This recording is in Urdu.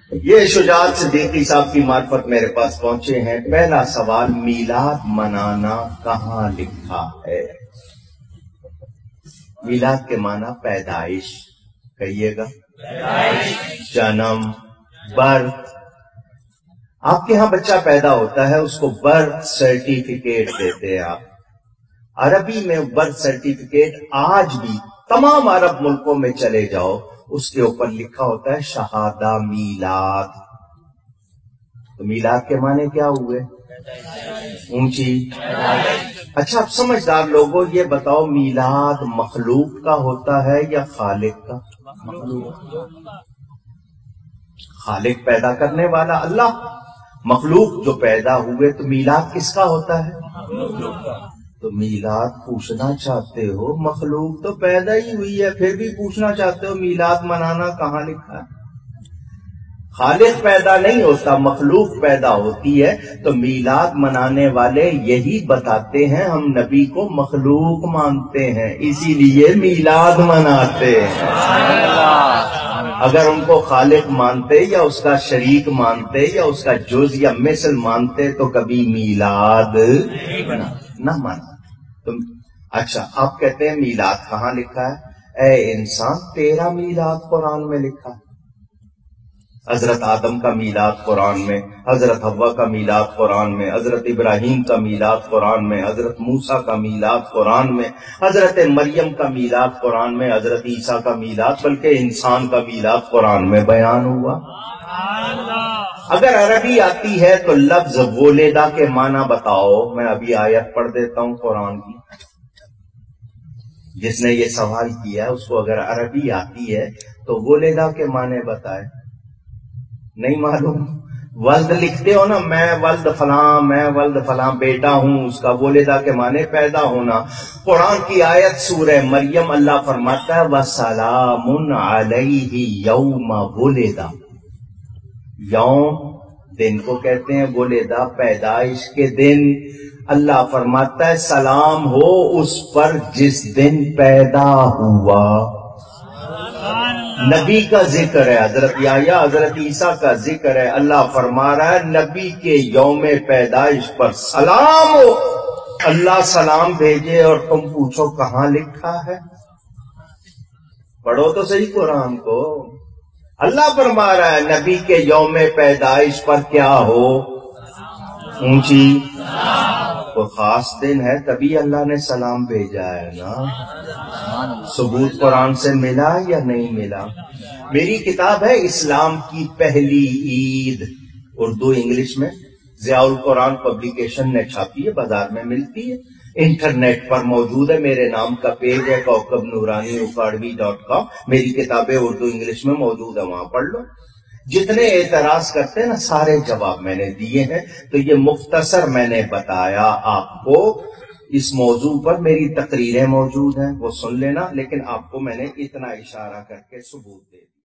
یہ شجاعت صدیقی صاحب کی معرفت میرے پاس پہنچے ہیں۔ پہلا سوال، میلاد منانا کہاں لکھا ہے؟ میلاد کے معنی پیدائش، کہیے گا، جنم، برتھ۔ آپ کے ہاں بچہ پیدا ہوتا ہے، اس کو برتھ سرٹیفکیٹ دیتے ہیں آپ۔ عربی میں برتھ سرٹیفکیٹ آج بھی تمام عرب ملکوں میں چلے جاؤ، اس کے اوپر لکھا ہوتا ہے شہادہ میلاد۔ تو میلاد کے معنی کیا ہوئے؟ اونچی۔ اچھا، اب سمجھدار لوگوں یہ بتاؤ، میلاد مخلوق کا ہوتا ہے یا خالق کا؟ خالق پیدا کرنے والا اللہ، مخلوق جو پیدا ہوئے، تو میلاد کس کا ہوتا ہے؟ تو میلاد پوچھنا چاہتے ہو، مخلوق تو پیدا ہی ہوئی ہے، پھر بھی پوچھنا چاہتے ہو میلاد منانا کہاں لکھا ہے؟ خالق پیدا نہیں ہوتا، مخلوق پیدا ہوتی ہے، تو میلاد منانے والے یہی بتاتے ہیں ہم نبی کو مخلوق مانتے ہیں، اسی لیے میلاد مناتے ہیں۔ اگر ان کو خالق مانتے یا اس کا شریک مانتے یا اس کا جز یا مثل مانتے تو کبھی میلاد نہ مانا۔ اچھا، آپ کہتے ہیں میلاد کہاں لکھا ہے؟ اے انسان، تیرا میلاد قرآن میں لکھا ہے۔ حضرت آدم کا میلاد قرآن میں، حضرت حوا کا میلاد قرآن میں، حضرت ابراہیم کا میلاد قرآن میں، حضرت موسیٰ کا میلاد قرآن میں، حضرت مریم کا میلاد قرآن میں، حضرت عیسیٰ کا میلاد، بلکہ انسان کا میلاد قرآن میں بیان ہوا۔ اگر عربی آتی ہے تو لفظ ولدہ کے معنی بتاؤ۔ میں ابھی آیت پڑھ دیتا ہوں قرآن کی، جس نے یہ سوال کیا ہے اس کو اگر عربی آتی ہے تو ولدہ کے معنی بتائے۔ نہیں معلوم؟ ولد لکھتے ہو نا، میں ولد فلاں، میں ولد فلاں بیٹا ہوں، اس کا ولدہ کے معنی پیدا ہونا۔ قرآن کی آیت سورہ مریم، اللہ فرماتا ہے وَسَلَامٌ عَلَيْهِ يَوْمَ وُلِدَ۔ یوم دن کو کہتے ہیں، ولدہ پیدائش کے دن۔ اللہ فرماتا ہے سلام ہو اس پر جس دن پیدا ہوا۔ نبی کا ذکر ہے، حضرت یحییٰ، حضرت عیسیٰ کا ذکر ہے۔ اللہ فرما رہا ہے نبی کے یوم پیدائش پر سلام ہو۔ اللہ سلام بھیجے اور تم پوچھو کہاں لکھا ہے؟ پڑھو تو صحیح قرآن کو۔ اللہ فرما رہا ہے نبی کے یوم پیدائش پر کیا ہو؟ اونچی۔ کوئی خاص دن ہے تبھی اللہ نے سلام بھیجا ہے نا۔ ثبوت قرآن سے ملا یا نہیں ملا؟ میری کتاب ہے اسلام کی پہلی عید، اردو انگلش میں، ضیاء القرآن پبلیکیشن نے چھاپی ہے، بازار میں ملتی ہے، انٹرنیٹ پر موجود ہے، میرے نام کا پیج ہے کوکب نورانی اکاڑوی.com۔ میری کتابیں اردو انگلش میں موجود ہے، وہاں پڑھ لو۔ جتنے اعتراض کرتے ہیں نا سارے جواب میں نے دیے ہیں۔ تو یہ مختصر میں نے بتایا آپ کو، اس موضوع پر میری تقریریں موجود ہیں، وہ سن لینا، لیکن آپ کو میں نے اتنا اشارہ کر کے ثبوت دے دیا۔